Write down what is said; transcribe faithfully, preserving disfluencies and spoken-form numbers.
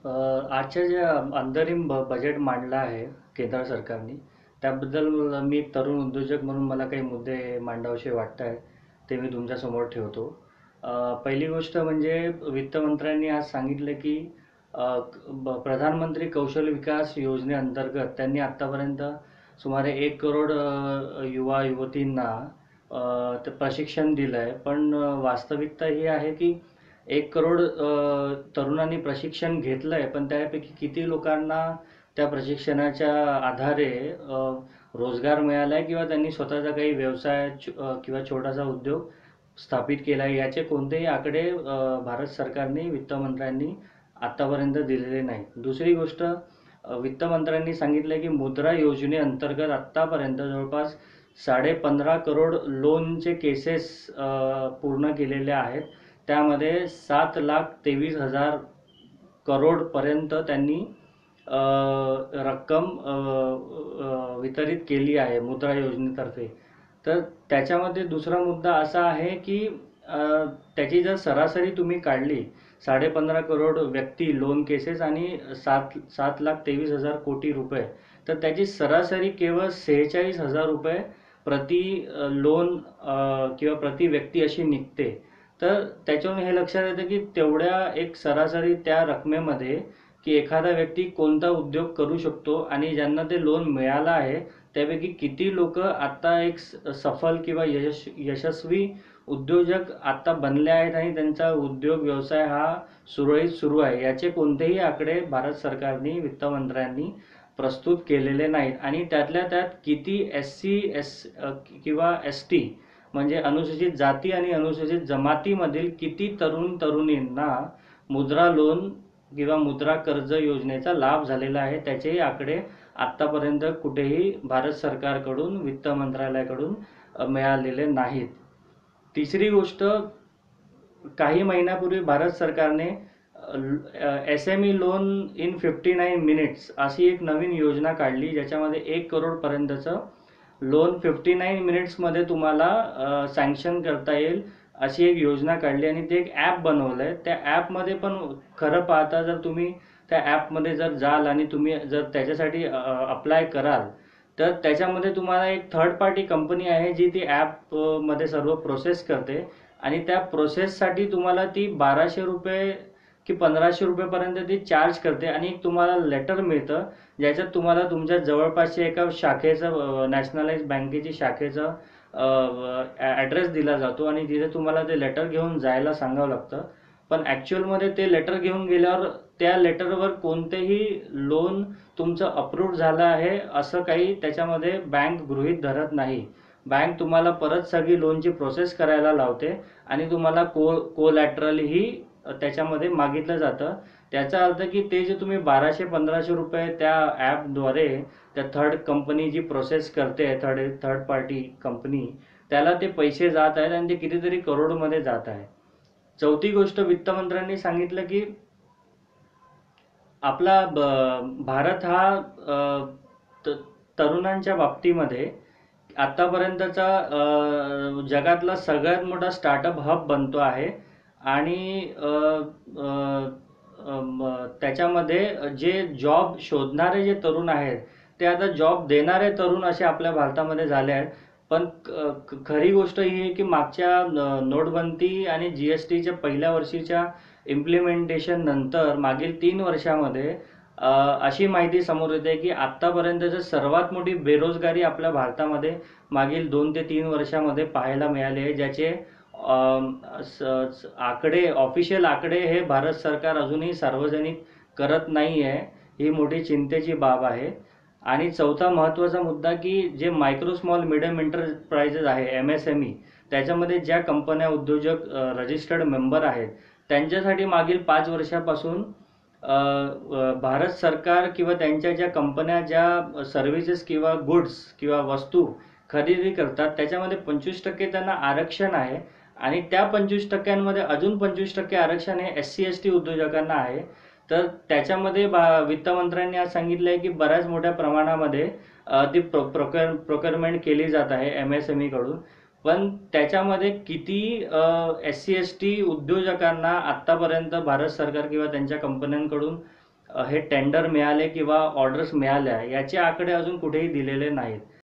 अ, आजच्या जे अंतरिम ब बजेट मांडलं आहे केंद्र सरकारने, त्याबद्दल मी एक तरुण उद्योजक म्हणून मला काही मुद्दे मांडावेसे वाटत आहेत, ते मी तुमच्यासमोर ठेवतो. अ, पहिली गोष्ट म्हणजे वित्तमंत्र्यांनी आज सांगितलं की अ, ब प्रधानमंत्री कौशल्य विकास योजनेअंतर्गत त्यांनी आत्तापर्यंत सुमारे एक करोड अ, युवा युवतींना अ, ते प्रशिक्षण दिलं आहे. पण वास्तविकता ही आहे की एक करोड अ, तरुणांनी प्रशिक्षण घेतलं आहे, पण त्यापैकी किती लोकांना त्या प्रशिक्षणाच्या आधारे अ, रोजगार मिळाला आहे किंवा त्यांनी स्वतःचा काही व्यवसाय छ- अ, किंवा छोटासा उद्योग स्थापित केला आहे, याचे कोणतेही आकडे अ, भारत सरकारने वित्तमंत्र्यांनी आत्तापर्यंत दिलेले नाहीत. दुसरी गोष्ट, अ, वित्तमंत्र्यांनी सांगितलं की मुद्रा योजनेअंतर्गत आत्तापर्यंत जवळपास साडे पंधरा करोड लोनचे केसेस पूर्ण केलेल्या आहेत. त्यामध्ये सात लाख तेवीस हजार करोडपर्यंत त्यांनी अ, रक्कम अ, अ, वितरित केली आहे मुद्रा योजनेतर्फे. तर त्याच्यामध्ये दुसरा मुद्दा असा आहे की अ, त्याची जर सरासरी तुम्ही काढली, साडे पंधरा करोड व्यक्ती लोन केसेस आणि सात सात लाख तेवीस हजार कोटी रुपये, तर त्याची सरासरी केवळ सेहेचाळीस हजार रुपये प्रति अ, लोन अ, किंवा प्रति व्यक्ती अशी निघते. तर त्याच्यावरून हे लक्षात येतं की तेवढ्या एक सरासरी त्या रकमेमध्ये की एखादा व्यक्ती कोणता उद्योग करू शकतो आणि ज्यांना ते लोन मिळालं आहे त्यापैकी किती लोक आता एक स- सफल किंवा यश यशस्वी उद्योजक आता बनले आहेत आणि त्यांचा उद्योग व्यवसाय हा सुरळीत सुरू आहे, याचे कोणतेही आकडे भारत सरकारने वित्तमंत्र्यांनी प्रस्तुत केलेले नाहीत. आणि त्यातल्या त्यात किती एस सी एस किंवा एस टी म्हणजे अनुसूचित जाती आणि अनुसूचित जमातीमधील किती तरुण तरुणींना मुद्रा लोन किंवा मुद्रा कर्ज योजनेचा लाभ झालेला आहे, त्याचेही आकडे आत्तापर्यंत कुठेही भारत सरकारकडून वित्त मंत्रालयाकडून अ, मिळालेले नाहीत. तिसरी गोष्ट, काही महिन्यापूर्वी भारत सरकारने S M E loan in fifty nine minutes अशी एक नवीन योजना काढली, ज्याच्यामध्ये एक करोड पर्यंतचं लोन फिफ्टी नाईन मिनिट्समध्ये तुम्हाला सँक्शन करता येईल अशी एक योजना काढली आणि ते एक ॲप बनवलं आहे. त्या ॲपमध्ये पण खरं पाहता जर तुम्ही त्या ॲपमध्ये जर जाल आणि तुम्ही जर त्याच्यासाठी अप्लाय कराल, तर त्याच्यामध्ये तुम्हाला एक थर्ड पार्टी कंपनी आहे जी ती ॲपमध्ये सर्व प्रोसेस करते आणि त्या प्रोसेससाठी तुम्हाला ती बाराशे रुपये की पंधराशे रुपयेपर्यंत ती चार्ज करते आणि एक तुम्हाला लेटर मिळतं, ज्याच्यात तुम्हाला तुमच्या जवळपासच्या एका शाखेचं, नॅशनलाइज बँकेची शाखेचा ॲड्रेस दिला जातो आणि तिथे तुम्हाला ते लेटर घेऊन जायला सांगावं लागतं. पण ॲक्च्युअलमध्ये ते लेटर घेऊन गेल्यावर त्या लेटरवर कोणतेही लोन तुमचं अप्रूव्ड झालं आहे असं काही त्याच्यामध्ये बँक गृहीत धरत नाही. बँक तुम्हाला परत सगळी लोनची प्रोसेस करायला लावते आणि तुम्हाला को कोलॅटरलही त्याच्यामध्ये मागितलं जातं. त्याचा अर्थ की ते जे तुम्ही बाराशे पंधराशे रुपये त्या ॲपद्वारे त्या थर्ड कंपनी जी प्रोसेस करते, थर्ड थर्ड पार्टी कंपनी, त्याला ते पैसे जात आहेत आणि ते कितीतरी करोडमध्ये जात आहे. चौथी गोष्ट, वित्तमंत्र्यांनी सांगितलं की आपला भारत हा अ, त- तरुणांच्या बाबतीमध्ये आतापर्यंतचा अ, जगातला सगळ्यात मोठा स्टार्टअप हब बनतो आहे. आणि अ, अ, अ, म, त्याच्यामध्ये जे जॉब शोधणारे जे तरुण आहेत ते आता जॉब देणारे तरुण असे आपल्या भारतामध्ये झाले आहेत. पण क- क- खरी गोष्ट ही आहे की मागच्या अ, नोटबंदी आणि जी एस टीच्या पहिल्या वर्षीच्या इम्प्लिमेंटेशन नंतर मागील तीन वर्षामध्ये अ, अशी माहिती समोर येते की आत्तापर्यंतचं सर्वात मोठी बेरोजगारी आपल्या भारतामध्ये मागील दोन ते तीन वर्षामध्ये पाहायला मिळाली आहे, ज्याचे अम, स- स- आकडे, ऑफिशियल आकडे हे भारत सरकार अजूनही सार्वजनिक करत नाही आहे. ही मोठी चिंतेची बाब आहे. आणि चौथा महत्त्वाचा मुद्दा की जे मायक्रो स्मॉल मिडियम एंटरप्राइजेस आहे, एम एस एम ई, त्याच्यामध्ये ज्या कंपन्या उद्योजक रजिस्टर्ड मेंबर आहेत त्यांच्यासाठी मागील पाच वर्षापासून अ, अ, भारत सरकार किंवा त्यांच्या ज्या कंपन्या ज्या सर्व्हिसेस किंवा गुड्स किंवा वस्तू खरेदी करतात त्याच्यामध्ये पंचवीस टक्के त्यांना आरक्षण आहे. आणि त्या पंचवीस टक्क्यांमध्ये अजून पंचवीस टक्के आरक्षण हे एस सी एस टी उद्योजकांना आहे. तर त्याच्यामध्ये बा वित्तमंत्र्यांनी आज सांगितलं आहे की बऱ्याच मोठ्या प्रमाणामध्ये अ, ती प्रो प्रोक्युर प्रोक्युरमेंट केली जात आहे एम एस एम ईकडून. पण त्याच्यामध्ये किती एस सी एस टी उद्योजकांना आत्तापर्यंत भारत सरकार किंवा त्यांच्या कंपन्यांकडून अ, हे टेंडर मिळाले किंवा ऑर्डर्स मिळाल्या याचे आकडे अजून कुठेही दिलेले नाहीत.